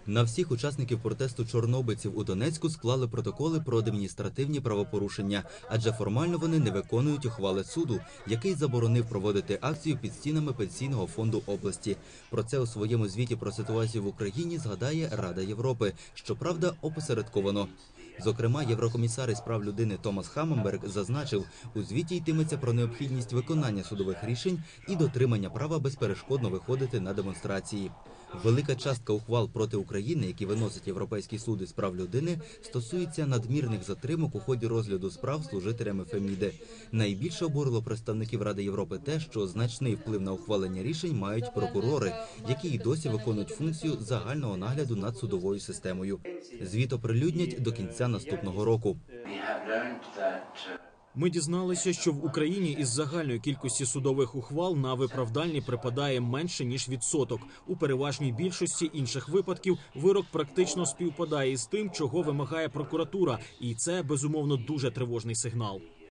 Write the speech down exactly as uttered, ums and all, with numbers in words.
На всіх учасників протесту чорнобильців у Донецьку склали протоколи про адміністративні правопорушення, адже формально вони не виконують ухвали суду, який заборонив проводити акцію під стінами Пенсійного фонду області. Про це у своєму звіті про ситуацію в Україні згадає Рада Європи, щоправда, опосередковано. Зокрема, єврокомісар із прав людини Томас Хаммерберг зазначив, у звіті йтиметься про необхідність виконання судових рішень і дотримання права безперешкодно виходити на демонстрації. Велика частка ухвал проти України, які виносить Європейський суд із прав людини, стосується надмірних затримок у ході розгляду справ служителями Феміди. Найбільше обурило представників Ради Європи те, що значний вплив на ухвалення рішень мають прокурори, які й досі виконують функцію загального нагляду над судовою системою. Звіт оприлюднять до кінця наступного року. Ми дізналися, що в Україні із загальної кількості судових ухвал на виправдальні припадає менше, ніж відсоток. У переважній більшості інших випадків вирок практично співпадає із тим, чого вимагає прокуратура. І це, безумовно, дуже тривожний сигнал.